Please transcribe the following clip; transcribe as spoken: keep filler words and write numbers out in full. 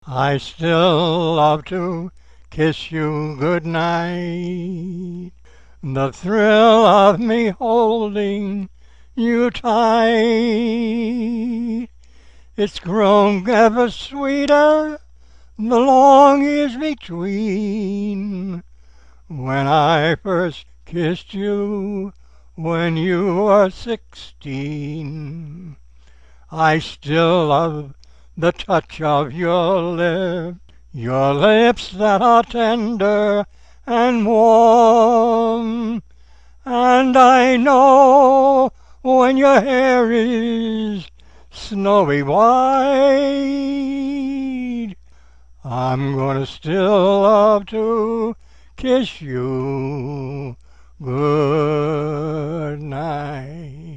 I still love to kiss you goodnight. The thrill of me holding you tight, it's grown ever sweeter the long years between when I first kissed you when you were sixteen. I still love the touch of your lips, your lips that are tender and warm. And I know when your hair is snowy white, I'm gonna still love to kiss you good night.